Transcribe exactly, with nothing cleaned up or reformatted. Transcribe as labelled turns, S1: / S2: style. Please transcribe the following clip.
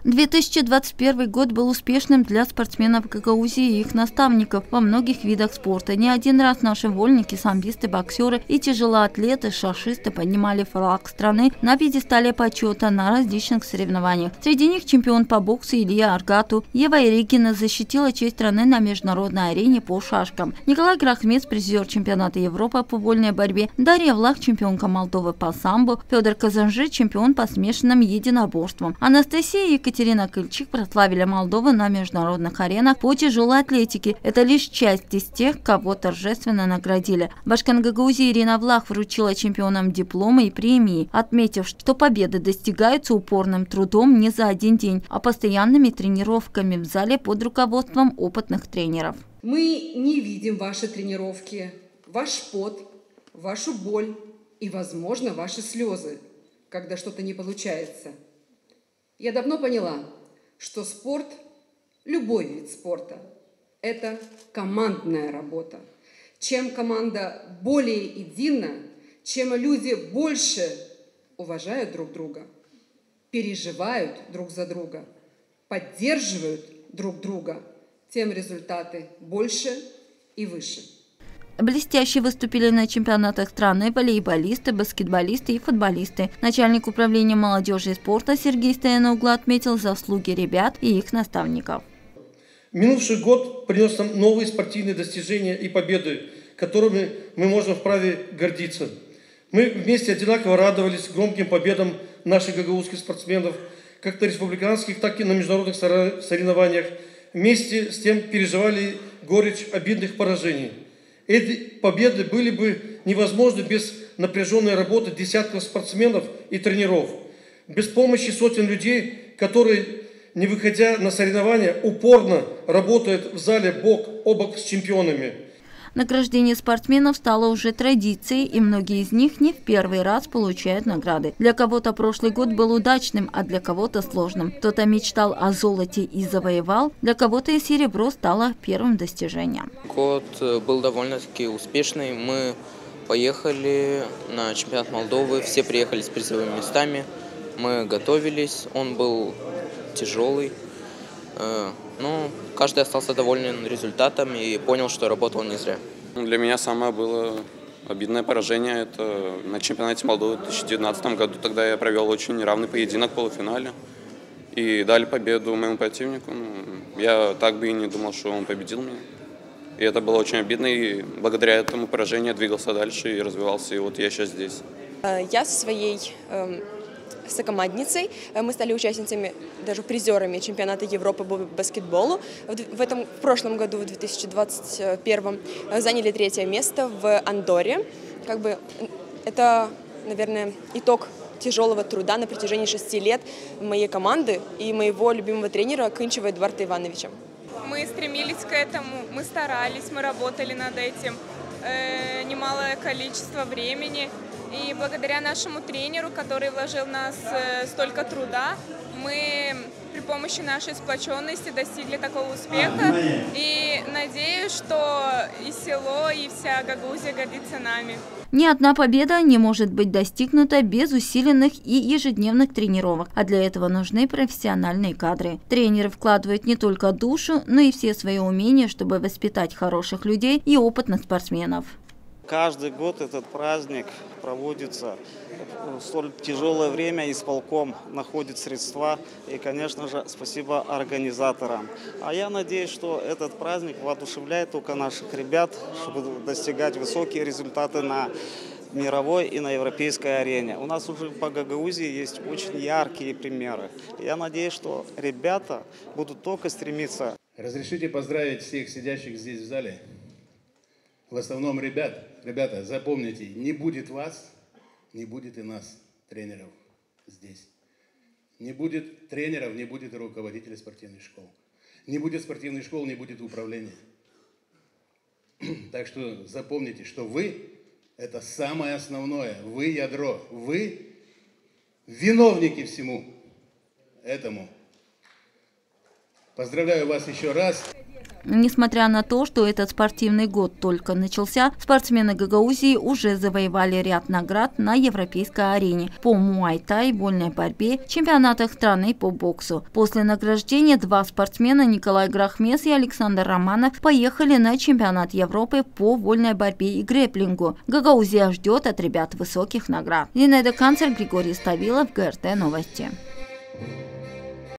S1: две тысячи двадцать первый год был успешным для спортсменов Гагаузии и их наставников во многих видах спорта. Не один раз наши вольники, самбисты, боксеры и тяжелоатлеты, шашисты поднимали флаг страны на пьедестале почета на различных соревнованиях. Среди них чемпион по боксу Илья Аргату, Ева Иригина защитила честь страны на международной арене по шашкам. Николай Грахмец, призер чемпионата Европы по вольной борьбе, Дарья Влах, чемпионка Молдовы по самбо, Федор Казанжи, чемпион по смешанным единоборствам. Анастасия и Екатерина Екатерина Кыльчик прославили Молдову на международных аренах по тяжелой атлетике. Это лишь часть из тех, кого торжественно наградили. Башкан Гагаузии Ирина Влах вручила чемпионам дипломы и премии, отметив, что победы достигаются упорным трудом не за один день, а постоянными тренировками в зале под руководством опытных тренеров.
S2: Мы не видим ваши тренировки, ваш пот, вашу боль и, возможно, ваши слезы, когда что-то не получается. Я давно поняла, что спорт, любой вид спорта, это командная работа. Чем команда более едина, чем люди больше уважают друг друга, переживают друг за друга, поддерживают друг друга, тем результаты больше и выше.
S1: Блестяще выступили на чемпионатах страны волейболисты, баскетболисты и футболисты. Начальник управления молодежи и спорта Сергей Стояноглу отметил заслуги ребят и их наставников.
S3: Минувший год принес нам новые спортивные достижения и победы, которыми мы можем вправе гордиться. Мы вместе одинаково радовались громким победам наших гагаузских спортсменов, как на республиканских, так и на международных соревнованиях. Вместе с тем переживали горечь обидных поражений. Эти победы были бы невозможны без напряженной работы десятков спортсменов и тренеров, без помощи сотен людей, которые, не выходя на соревнования, упорно работают в зале бок о бок с чемпионами.
S1: Награждение спортсменов стало уже традицией, и многие из них не в первый раз получают награды. Для кого-то прошлый год был удачным, а для кого-то сложным. Кто-то мечтал о золоте и завоевал, для кого-то и серебро стало первым достижением.
S4: Год был довольно-таки успешный. Мы поехали на чемпионат Молдовы, все приехали с призовыми местами. Мы готовились, он был тяжелый. Ну, каждый остался доволен результатом и понял, что работал не зря.
S5: Для меня самое было обидное поражение. Это на чемпионате Молдовы в две тысячи девятнадцатом году. Тогда я провел очень неравный поединок в полуфинале. И дали победу моему противнику. Ну, я так бы и не думал, что он победил меня. И это было очень обидно. И благодаря этому поражению я двигался дальше и развивался. И вот я сейчас здесь.
S6: Я со своей сокомандницей. Мы стали участницами, даже призерами чемпионата Европы по баскетболу. В, этом, в прошлом году, в две тысячи двадцать первом, заняли третье место в Андорре. Как бы, это, наверное, итог тяжелого труда на протяжении шести лет моей команды и моего любимого тренера Кынчева Эдуарда Ивановича.
S7: Мы стремились к этому, мы старались, мы работали над этим э, немалое количество времени. И благодаря нашему тренеру, который вложил в нас столько труда, мы при помощи нашей сплоченности достигли такого успеха. И надеюсь, что и село, и вся Гагаузия гордится нами.
S1: Ни одна победа не может быть достигнута без усиленных и ежедневных тренировок, а для этого нужны профессиональные кадры. Тренеры вкладывают не только душу, но и все свои умения, чтобы воспитать хороших людей и опытных спортсменов.
S8: Каждый год этот праздник проводится в столь тяжелое время, исполком находит средства и, конечно же, спасибо организаторам. А я надеюсь, что этот праздник воодушевляет только наших ребят, чтобы достигать высокие результаты на мировой и на европейской арене. У нас уже по Гагаузии есть очень яркие примеры. Я надеюсь, что ребята будут только стремиться.
S9: Разрешите поздравить всех сидящих здесь в зале. В основном ребят, ребята, запомните, не будет вас, не будет и нас, тренеров, здесь. Не будет тренеров, не будет и руководителей спортивных школ. Не будет спортивных школ, не будет управления. Так что запомните, что вы – это самое основное, вы ядро, вы виновники всему этому. Поздравляю вас еще раз.
S1: Несмотря на то, что этот спортивный год только начался, спортсмены Гагаузии уже завоевали ряд наград на европейской арене по муай-тай, вольной борьбе, чемпионатах страны по боксу. После награждения два спортсмена, Николай Грахмес и Александр Романов, поехали на чемпионат Европы по вольной борьбе и грэпплингу. Гагаузия ждет от ребят высоких наград. Зинаида Канцер, Григорий Ставилов, ГРТ Новости.